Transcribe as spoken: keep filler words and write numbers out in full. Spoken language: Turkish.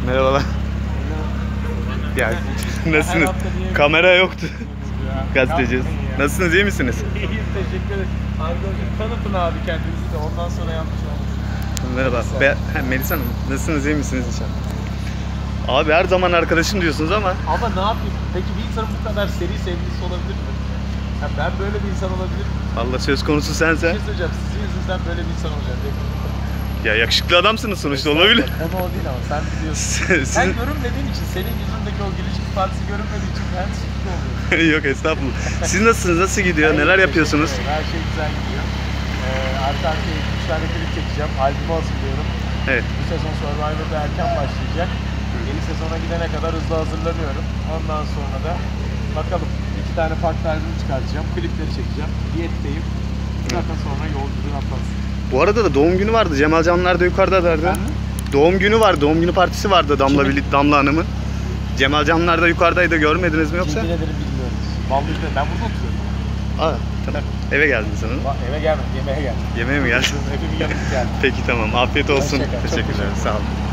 Merhabalar. Ya nasılsınız? Kamera yoktu. Gazeteciyiz. Nasılsınız, iyi misiniz? İyiyiz, teşekkür ederim. Arkadaşım tanıtın abi kendinizi de ondan sonra yanlış olmuş. Merhaba. Be Melisa Hanım, nasılsınız, iyi misiniz inşallah? Abi her zaman arkadaşım diyorsunuz ama. Ama ne yapayım? Peki bir insanın bu kadar seri sevgilisi olabilir mi? Ya ben böyle bir insan olabilir miyim? Allah söz konusu sense. Bir şey söyleyeceğim, sizin yüzünüzden böyle bir insan olacağım. Ya yakışıklı adamsınız sonuçta, olabilir. Konu o değil ama sen biliyorsun. Sizin... Sen görünmediğin için, senin yüzündeki o gülücük partisi görünmediği için ben sıkıntı oluyorum. Yok estağfurullah. Siz nasılsınız, nasıl gidiyor, neler yapıyorsunuz? Her şey güzel gidiyor. Ee, arka arkaya üç tane klip çekeceğim, albümü hazırlıyorum. Evet. Bu sezon Survivor'da erken başlayacak. Yeni sezona gidene kadar hızlı hazırlanıyorum. Ondan sonra da bakalım iki tane farklı albüm çıkartacağım, klipleri çekeceğim. Diyetteyim. Zaten sonra yolculuğu yaparız. Bu arada da doğum günü vardı. Cemal Canlar da yukarıda derdi. Doğum günü var, doğum günü partisi vardı Damla Bilit, Damla Hanım'ın. Cemal Canlar da yukarıdaydı, görmediniz mi yoksa? Yemin ederim bilmiyorum. Vallahi ben burada oturuyorum. Aa, tamam. Eve geldin sanırım. Eve gelmedim, yemeğe geldim. Yemeğe mi geldin? Evimin yanına geldim. Peki tamam, afiyet olsun. Hoşça kal, çok Teşekkürler, teşekkür sağ olun.